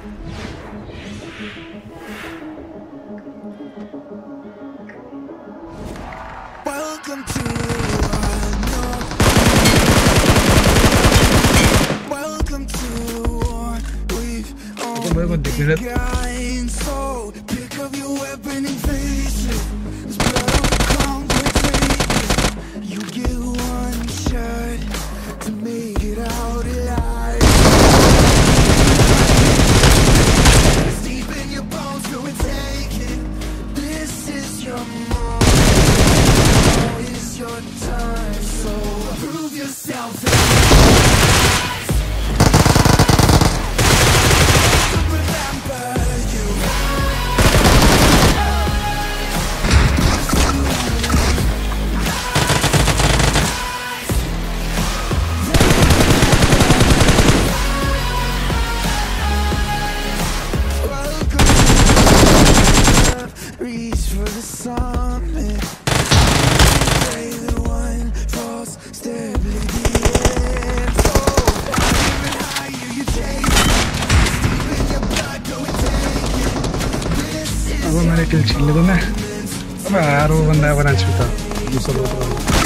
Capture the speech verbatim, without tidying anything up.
Welcome to unknown. Welcome to war. We've only begun. So pick up your weapon and face it. There's blood on the concrete. You get one shot to make it out alive. It's deep in your bones, go and take it. This is your moment. Your time, so prove yourself to remember you. Welcome to reach for the summit. अब मैले त्यो छिल्लेको अब हारो भन्दा बनाएको छु त